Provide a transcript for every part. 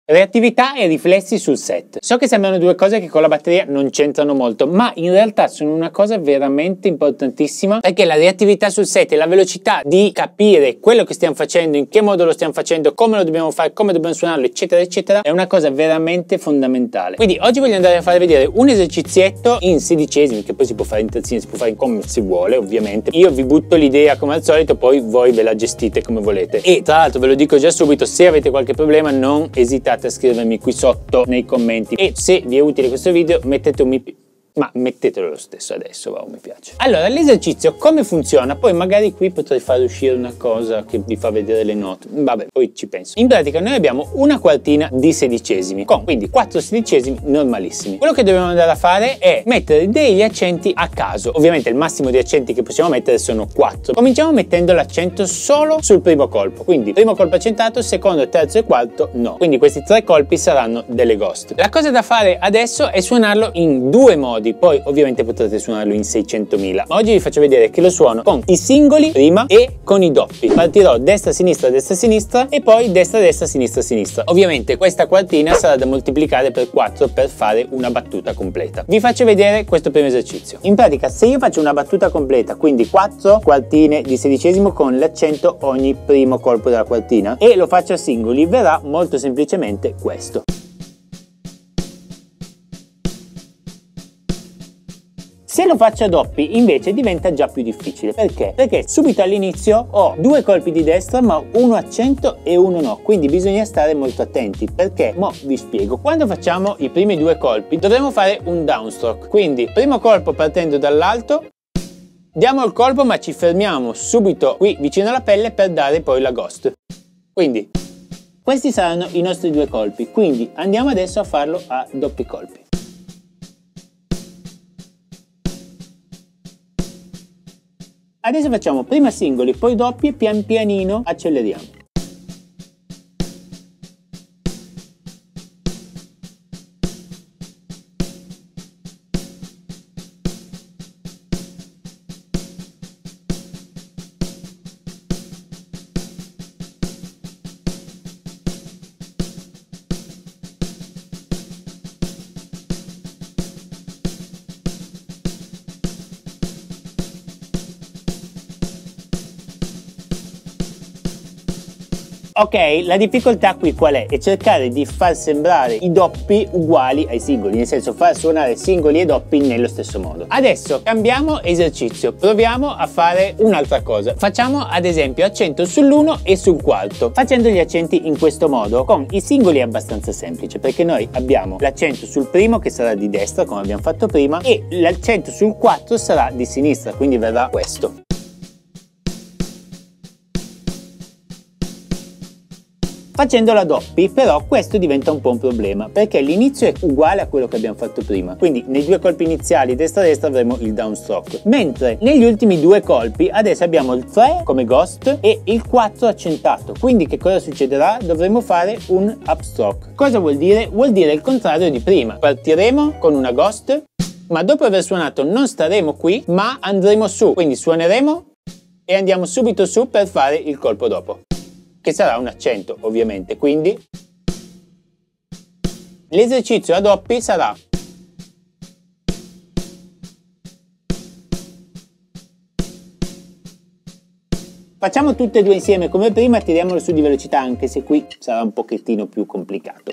Reattività e riflessi sul set. So che sembrano due cose che con la batteria non c'entrano molto, ma in realtà sono una cosa veramente importantissima, perché la reattività sul set e la velocità di capire quello che stiamo facendo, in che modo lo stiamo facendo, come lo dobbiamo fare, come dobbiamo suonarlo, eccetera eccetera, è una cosa veramente fondamentale. Quindi oggi voglio andare a fare vedere un esercizietto in sedicesimi, che poi si può fare in terzini, si può fare in come si vuole ovviamente. Io vi butto l'idea come al solito, poi voi ve la gestite come volete. E tra l'altro ve lo dico già subito, se avete qualche problema non esitate a scrivermi qui sotto nei commenti, e se vi è utile questo video mettete un mi piace, ma mettetelo lo stesso adesso, va, mi piace. Allora, l'esercizio come funziona? Poi magari qui potrei fare uscire una cosa che vi fa vedere le note, vabbè, poi ci penso. In pratica noi abbiamo una quartina di sedicesimi con quindi 4 sedicesimi normalissimi. Quello che dobbiamo andare a fare è mettere degli accenti a caso. Ovviamente il massimo di accenti che possiamo mettere sono 4. Cominciamo mettendo l'accento solo sul primo colpo, quindi primo colpo accentato, secondo, terzo e quarto no. Quindi questi 3 colpi saranno delle ghost. La cosa da fare adesso è suonarlo in 2 modi. Poi ovviamente potrete suonarlo in 600.000, ma oggi vi faccio vedere che lo suono con i singoli prima e con i doppi. Partirò destra sinistra e poi destra sinistra. Ovviamente questa quartina sarà da moltiplicare per 4 per fare una battuta completa. Vi faccio vedere questo primo esercizio. In pratica, se io faccio una battuta completa, quindi 4 quartine di sedicesimo con l'accento ogni primo colpo della quartina, e lo faccio a singoli, verrà molto semplicemente questo. Se lo faccio a doppi invece diventa già più difficile. Perché? Perché subito all'inizio ho 2 colpi di destra ma uno accento e uno no, quindi bisogna stare molto attenti. Perché? Mo vi spiego. Quando facciamo i primi 2 colpi dovremo fare un downstroke, quindi primo colpo partendo dall'alto, diamo il colpo ma ci fermiamo subito qui vicino alla pelle per dare poi la ghost. Quindi questi saranno i nostri 2 colpi, quindi andiamo adesso a farlo a doppi colpi. Adesso facciamo prima singoli, poi doppi e pian pianino acceleriamo. Ok, la difficoltà qui qual è? È cercare di far sembrare i doppi uguali ai singoli, nel senso far suonare singoli e doppi nello stesso modo. Adesso cambiamo esercizio, proviamo a fare un'altra cosa. Facciamo ad esempio accento sull'1 e sul quarto, facendo gli accenti in questo modo. Con i singoli è abbastanza semplice, perché noi abbiamo l'accento sul primo che sarà di destra, come abbiamo fatto prima, e l'accento sul 4 sarà di sinistra, quindi verrà questo. Facendo la doppi però questo diventa un po' un problema, perché l'inizio è uguale a quello che abbiamo fatto prima, quindi nei 2 colpi iniziali destra-destra avremo il downstroke, mentre negli ultimi 2 colpi adesso abbiamo il 3 come ghost e il 4 accentato, quindi che cosa succederà? Dovremo fare un upstroke. Cosa vuol dire? Vuol dire il contrario di prima. Partiremo con una ghost, ma dopo aver suonato non staremo qui ma andremo su, quindi suoneremo e andiamo subito su per fare il colpo dopo, che sarà un accento ovviamente. Quindi l'esercizio a doppi sarà facciamo tutte e 2 insieme come prima, tiriamolo su di velocità, anche se qui sarà un pochettino più complicato.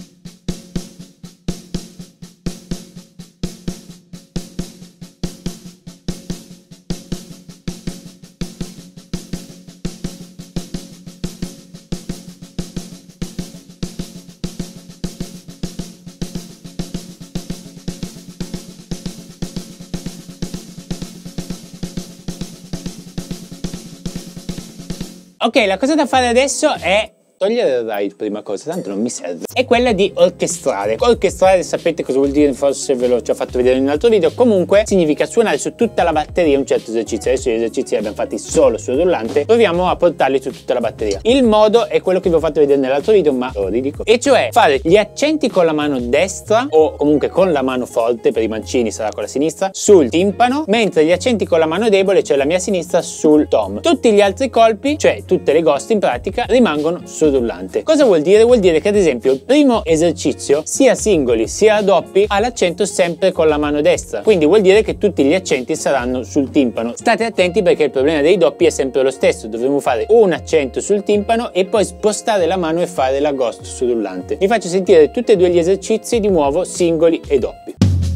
Ok, la cosa da fare adesso è togliere il ride, prima cosa, tanto non mi serve, è quella di orchestrare. Orchestrare sapete cosa vuol dire, forse ve l'ho già fatto vedere in un altro video. Comunque significa suonare su tutta la batteria un certo esercizio. Adesso gli esercizi li abbiamo fatti solo sul rullante, proviamo a portarli su tutta la batteria. Il modo è quello che vi ho fatto vedere nell'altro video, ma lo ridico, e cioè fare gli accenti con la mano destra, o comunque con la mano forte, per i mancini sarà con la sinistra, sul timpano, mentre gli accenti con la mano debole, cioè la mia sinistra, sul tom. Tutti gli altri colpi, cioè tutte le ghost in pratica, rimangono sul rullante. Cosa vuol dire? Vuol dire che ad esempio il primo esercizio, sia singoli sia doppi, ha l'accento sempre con la mano destra, quindi vuol dire che tutti gli accenti saranno sul timpano. State attenti perché il problema dei doppi è sempre lo stesso, dovremo fare un accento sul timpano e poi spostare la mano e fare l'agosto sul rullante. Vi faccio sentire tutti e due gli esercizi di nuovo, singoli e doppi.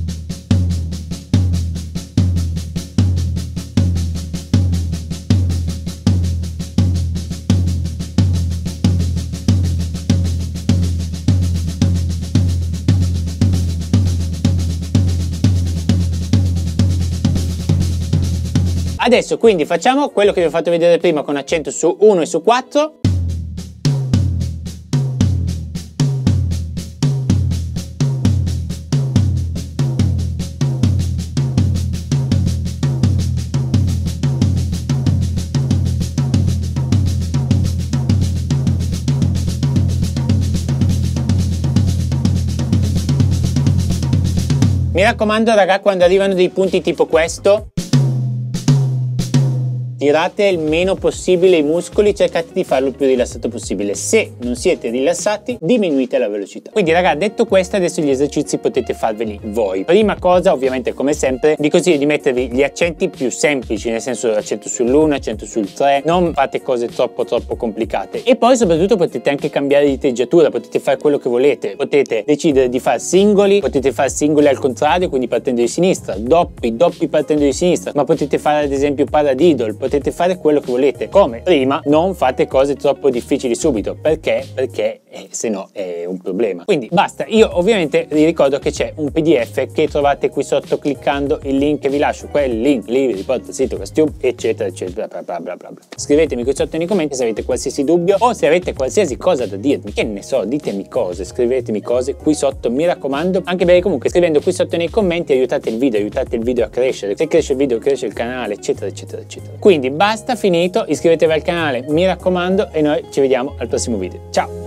Adesso quindi facciamo quello che vi ho fatto vedere prima con accento su 1 e su 4. Mi raccomando raga, quando arrivano dei punti tipo questo, tirate il meno possibile i muscoli, cercate di farlo il più rilassato possibile. Se non siete rilassati, diminuite la velocità. Quindi raga, detto questo, adesso gli esercizi potete farveli voi. Prima cosa, ovviamente come sempre, vi consiglio di mettervi gli accenti più semplici, nel senso accento sull'1, accento sul 3, non fate cose troppo complicate. E poi soprattutto potete anche cambiare di teggiatura, potete fare quello che volete, potete decidere di fare singoli, potete fare singoli al contrario, quindi partendo di sinistra, doppi partendo di sinistra, ma potete fare ad esempio paradiddle, potete fare quello che volete. Come prima, non fate cose troppo difficili subito, perché se no è un problema. Quindi basta. Io ovviamente vi ricordo che c'è un PDF che trovate qui sotto cliccando il link che vi lascio, quel link lì vi riporta al sito Castube, eccetera eccetera, bla bla bla. Scrivetemi qui sotto nei commenti se avete qualsiasi dubbio o se avete qualsiasi cosa da dirmi, che ne so, ditemi cose, scrivetemi cose qui sotto, mi raccomando, anche perché comunque scrivendo qui sotto nei commenti aiutate il video a crescere, se cresce il video cresce il canale, eccetera eccetera eccetera. Quindi basta, finito, iscrivetevi al canale, mi raccomando, e noi ci vediamo al prossimo video. Ciao!